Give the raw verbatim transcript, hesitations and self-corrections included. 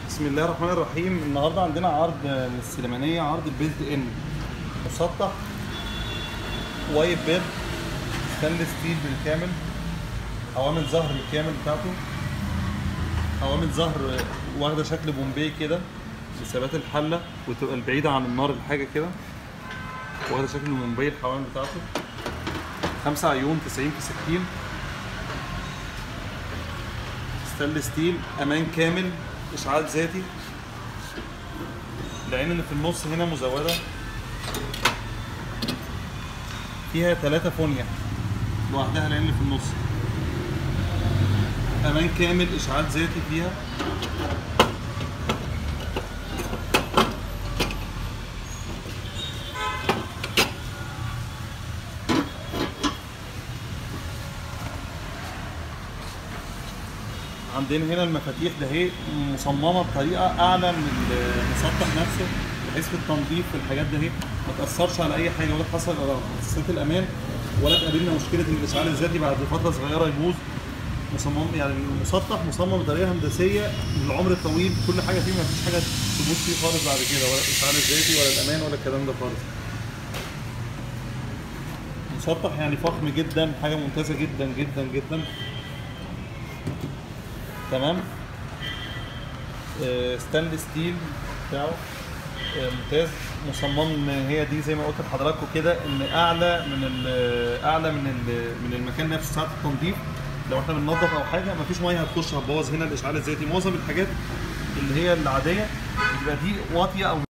بسم الله الرحمن الرحيم. النهارده عندنا عرض للسليمانيه، عرض البيلت ان مسطح وايت بيد ستانلس ستيل بالكامل، عوامل ظهر بالكامل بتاعته، عوامل ظهر واخده شكل بومبي كده لثبات الحله وتبقى البعيده عن النار الحاجه كده، واخده شكل بومبي الحوامل بتاعته، خمسة عيون تسعين في ستين ستانلس ستيل، امان كامل، اشعال ذاتي. العين اللي في النص هنا مزوده فيها ثلاثة فونيا لوحدها، العين اللي في النص امان كامل، اشعال ذاتي فيها. عندنا هنا المفاتيح ده هي مصممه بطريقه اعلى من المسطح نفسه، بحيث في التنظيف في الحاجات ده هي ما تاثرش على اي حاجه، ولا تحصل على اساسات الامان، ولا تقابلنا مشكله ان الاشعال الذاتي بعد فتره صغيره يبوظ. مصمم يعني المسطح مصمم بطريقه هندسيه للعمر الطويل، كل حاجه فيه ما فيش حاجه تبوظ فيه خالص بعد كده، ولا الاشعال الذاتي ولا الامان ولا الكلام ده خالص. مسطح يعني فخم جدا، حاجه ممتازه جدا جدا جدا. تمام. آه ستانلس ستيل بتاعه آه ممتاز، مصمم ان هي دي زي ما قلت لحضراتكم كده ان اعلى من اعلى من من المكان نفسه ساعه التنظيف. لو احنا بننظف او حاجه مفيش ميه هتخش هتبوظ هنا الاشعال الذاتي. معظم الحاجات اللي هي العاديه بيبقى دي واطيه او